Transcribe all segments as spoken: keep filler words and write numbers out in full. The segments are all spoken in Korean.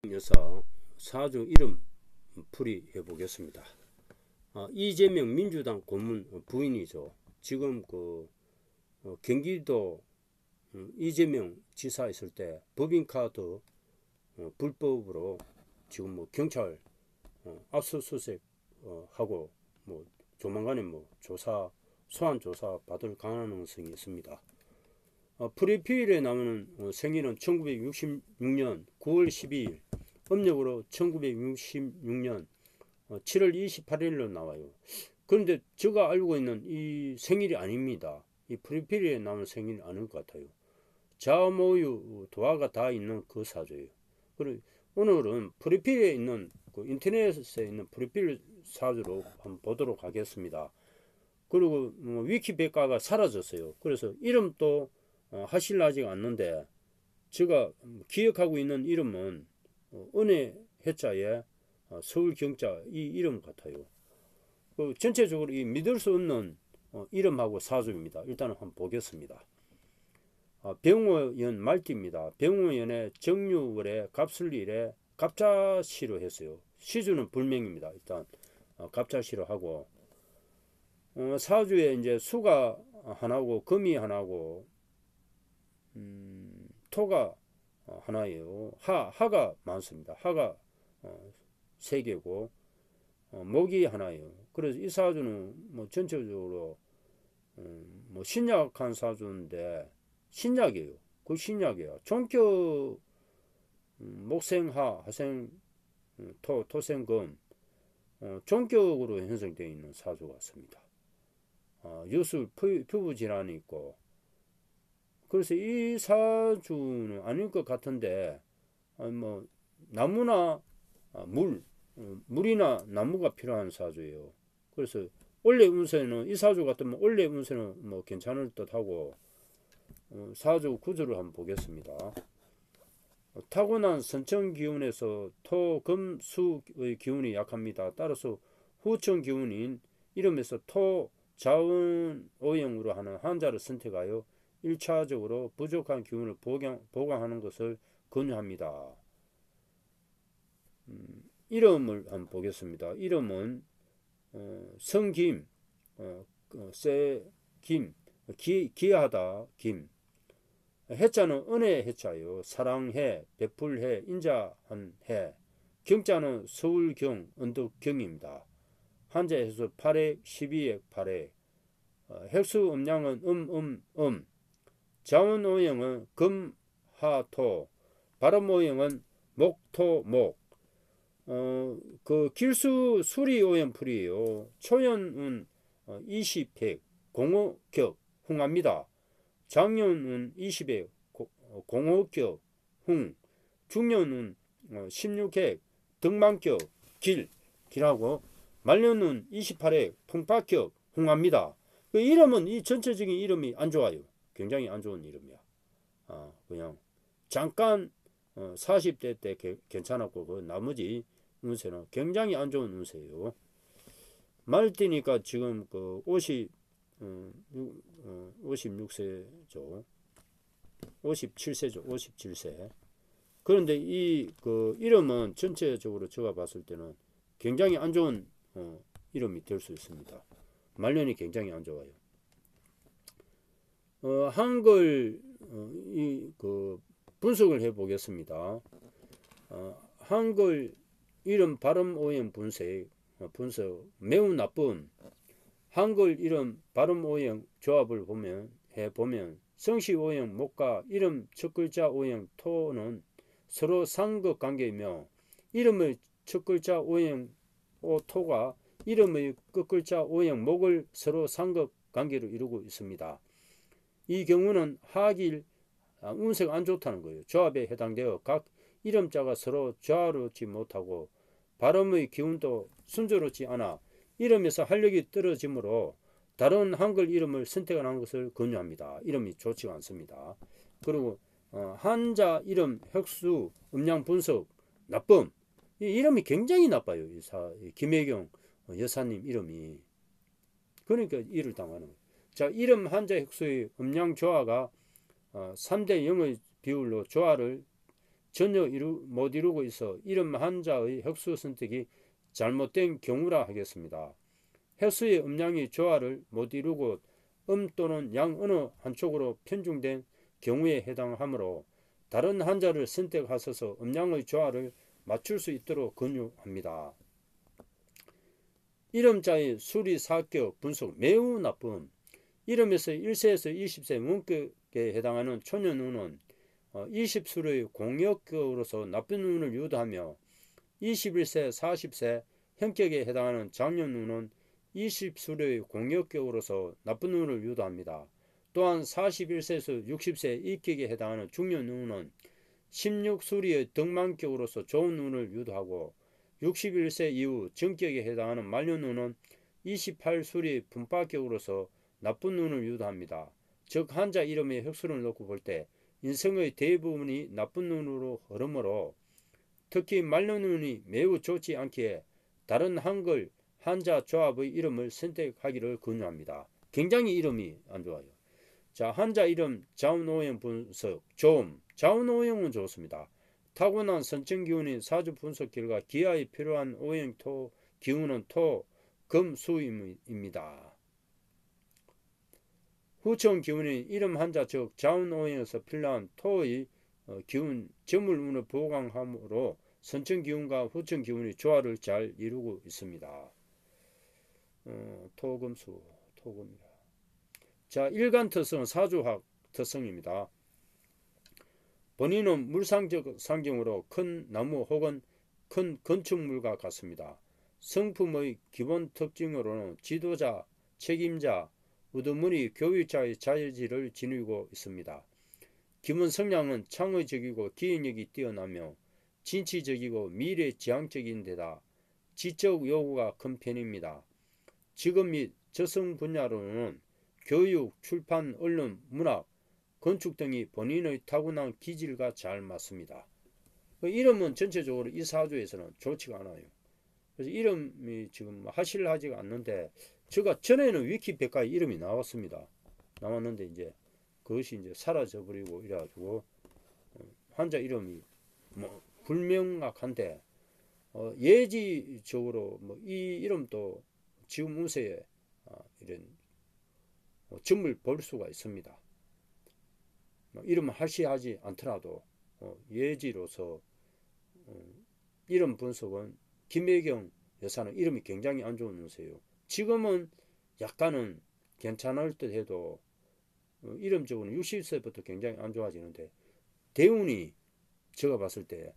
여사 사주 이름 풀이 해보겠습니다. 아, 이재명 민주당 고문 부인이죠. 지금 그 어, 경기도 음, 이재명 지사 있을 때 법인카드 어, 불법으로 지금 뭐 경찰 어, 압수수색 어, 하고 뭐 조만간에 뭐 조사 소환 조사 받을 가능성이 있습니다. 어, 프리필에 나오는 어, 생일은 천구백육십육 년 구월 십이일, 음력으로 천구백육십육 년 어, 칠월 이십팔일로 나와요. 그런데 제가 알고 있는 이 생일이 아닙니다. 이 프리필에 나오는 생일이 아닌 것 같아요. 자모유 도화가 다 있는 그 사주예요. 그리고 오늘은 프리필에 있는 그 인터넷에 있는 프리필 사주로 한번 보도록 하겠습니다. 그리고 뭐 위키백과가 사라졌어요. 그래서 이름도 어, 하실라지가 않는데 제가 기억하고 있는 이름은 어, 은혜 해자에 어, 서울 경자 이 이름 같아요. 그 전체적으로 이 믿을 수 없는 어, 이름하고 사주입니다. 일단은 한번 보겠습니다. 아, 병호연 말띠입니다. 병호연의 정유월에 갑술일에 갑자시로 했어요. 시주는 불명입니다. 일단 어, 갑자시로 하고 어, 사주에 이제 수가 하나고 금이 하나고 음, 토가 하나예요. 하, 하가 많습니다. 하가 어, 세 개고 어, 목이 하나예요. 그래서 이 사주는 뭐 전체적으로 음, 뭐 신약한 사주인데 신약이에요. 그 신약이에요. 종교 음, 목생하, 하생, 음, 토, 토생금 어, 종격으로 형성되어 있는 사주 같습니다. 어, 유술, 피부 질환이 있고 그래서 이 사주는 아닐 것 같은데 어, 뭐 나무나 물, 어, 물이나 나무가 필요한 사주예요. 그래서 원래 운세는 이 사주 같으면 원래 운세는 뭐 괜찮을 듯하고 어, 사주 구조를 한번 보겠습니다. 어, 타고난 선천 기운에서 토, 금, 수의 기운이 약합니다. 따라서 후천 기운인 이름에서 토, 자운, 오형으로 하는 한자를 선택하여 일차적으로 부족한 기운을 보강, 보강하는 것을 권유합니다. 음, 이름을 한번 보겠습니다. 이름은 어, 성김, 어, 어, 세김, 기, 기하다 김. 해자는 은혜 해자요. 사랑해, 베풀해, 인자한 해. 경자는 서울경, 언덕경입니다. 한자에서 팔획, 십이획, 팔획. 어, 획수 음양은 음, 음, 음. 자원 오형은 금, 하, 토. 발음 오형은 목, 토, 목. 어, 그 길수 수리 오형 풀이에요. 초연은 어, 이십획, 공호격, 흥합니다. 장년은 이십획, 공호격, 흥. 중년은 어, 십육획, 등만격, 길, 길하고 말년은 이십팔획, 풍파격, 흥합니다. 그 이름은 이 전체적인 이름이 안 좋아요. 굉장히 안 좋은 이름이야. 아, 그냥 잠깐 어, 사십 대 때 괜찮았고 그 나머지 운세는 굉장히 안 좋은 운세예요. 말띠니까 지금 그 오십, 어, 어, 오십육 세죠. 오십칠 세죠. 오십칠 세. 그런데 이 그 이름은 전체적으로 제가 봤을 때는 굉장히 안 좋은 어, 이름이 될 수 있습니다. 말년이 굉장히 안 좋아요. 어, 한글 어, 이그 분석을 해 보겠습니다. 어, 한글 이름 발음 오형 분석, 어, 분석 매우 나쁜 한글 이름 발음 오형 조합을 보면 해 보면 성씨 오형 목과 이름 첫 글자 오형 토는 서로 상극 관계이며 이름의 첫 글자 오형 토가 이름의 끝 글자 오형 목을 서로 상극 관계로 이루고 있습니다. 이 경우는 하길 운세가 안 좋다는 거예요. 조합에 해당되어 각 이름자가 서로 조화롭지 못하고 발음의 기운도 순조롭지 않아 이름에서 활력이 떨어지므로 다른 한글 이름을 선택하는 것을 권유합니다. 이름이 좋지가 않습니다. 그리고 어, 한자 이름 획수 음양 분석 나쁨 이 이름이 굉장히 나빠요. 이 사, 이 김혜경 여사님 이름이 그러니까 이를 당하는 거예요. 자, 이름 한자 획수의 음양 조화가 어, 삼 대 영의 비율로 조화를 전혀 이루, 못 이루고 있어 이름 한자의 획수 선택이 잘못된 경우라 하겠습니다. 획수의 음량이 조화를 못 이루고 음 또는 양 어느 한쪽으로 편중된 경우에 해당하므로 다른 한자를 선택하셔서 음량의 조화를 맞출 수 있도록 권유합니다. 이름자의 수리사격 분석 매우 나쁨. 이름에서 일 세에서 이십 세 문격에 해당하는 초년운은 이십 수의 공역격으로서 나쁜 운을 유도하며 이십일 세, 사십 세 현격에 해당하는 장년운은 이십 수의 공역격으로서 나쁜 운을 유도합니다. 또한 사십일 세에서 육십 세 입격에 해당하는 중년운은 십육 수리의 덕만격으로서 좋은 운을 유도하고 육십일 세 이후 정격에 해당하는 말년운은 이십팔 수리 분파격으로서 나쁜 운을 유도합니다. 즉 한자 이름의 획수를 놓고 볼 때 인생의 대부분이 나쁜 운으로 흐르므로 특히 말년운이 매우 좋지 않기에 다른 한글 한자 조합의 이름을 선택하기를 권유합니다. 굉장히 이름이 안 좋아요. 자, 한자 이름 자운오행 분석 좀 자운오행은 좋습니다. 타고난 선천기운인 사주 분석 결과 기하에 필요한 오행 토 기운은 토, 금, 수입니다. 후천 기운인 이름 한자 즉 자운오행에서 필요한 토의 기운 저물운을 보강함으로 선천기운과 후천기운이 조화를 잘 이루고 있습니다. 어, 토금수 토금이라. 자, 일간 특성은 사주학 특성입니다. 본인은 물상적 상징으로 큰 나무 혹은 큰 건축물과 같습니다. 성품의 기본 특징으로는 지도자, 책임자, 우두머리 교육자의 자질을 지니고 있습니다. 기본 성향은 창의적이고 기획력이 뛰어나며 진취적이고 미래지향적인 데다 지적 요구가 큰 편입니다. 직업 및 저성 분야로는 교육, 출판, 언론, 문학, 건축 등이 본인의 타고난 기질과 잘 맞습니다. 이름은 전체적으로 이 사주에서는 좋지가 않아요. 그래서 이름이 지금 하실하지가 않는데 제가 전에는 위키백과에 이름이 나왔습니다. 나왔는데 이제 그것이 이제 사라져 버리고 이래가지고 환자 이름이 뭐 불명확한데 어 예지적으로 뭐 이 이름도 지금 운세에 어 이런 어 점을 볼 수가 있습니다. 뭐 이름을 하시하지 않더라도 어 예지로서 어 이름 분석은 김혜경 여사는 이름이 굉장히 안 좋은 운세예요. 지금은 약간은 괜찮을 듯 해도 어 이름적으로는 육십 세부터 굉장히 안 좋아지는데 대운이 제가 봤을 때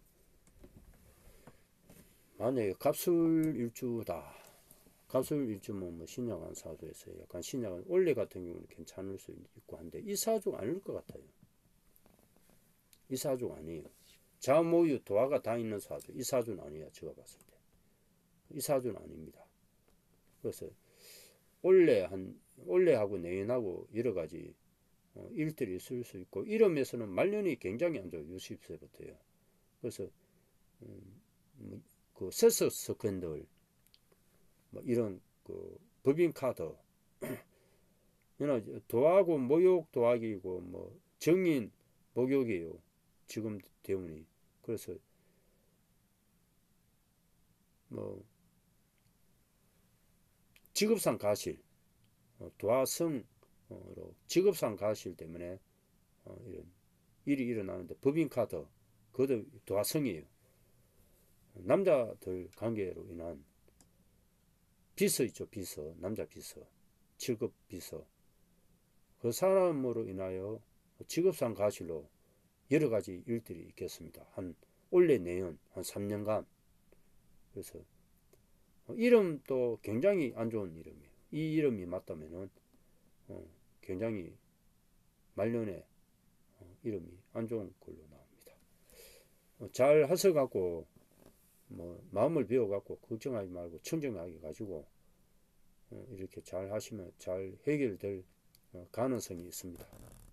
만약에 갑술일주다. 갑술일주면 뭐 신약한 사주에서 약간 신약한 원래 같은 경우는 괜찮을 수 있고 한데 이 사주가 아닐 것 같아요. 이 사주가 아니에요. 자모유 도화가 다 있는 사주. 이 사주는 아니에요. 제가 봤을 때. 이 사주는 아닙니다. 그래서 원래 한 원래하고 내년하고 여러 가지 어, 일들이 있을 수 있고 이름에서는 말년이 굉장히 안 좋아요. 육십 세부터요. 그래서 음, 뭐, 그 세서 스캔들 뭐 이런 그 법인카드 도하고 모욕 도하기고 뭐 정인 목욕이에요. 지금 대운이. 그래서 뭐 직업상 가실 어, 도하성으로 직업상 가실 때문에 어, 이런 일이 일어나는데 법인카드 그것도 도하성이에요. 남자들 관계로 인한 비서 있죠. 비서 남자 비서 칠 급 비서 그 사람으로 인하여 직업상 가실로 여러 가지 일들이 있겠습니다. 한 올해 내년 한 삼 년간. 그래서 이름도 굉장히 안 좋은 이름이에요. 이 이름이 맞다면은 어, 굉장히 말년에 어, 이름이 안 좋은 걸로 나옵니다. 어, 잘 하셔갖고 뭐 마음을 비워갖고 걱정하지 말고 청정하게 가지고 어, 이렇게 잘 하시면 잘 해결될 어, 가능성이 있습니다.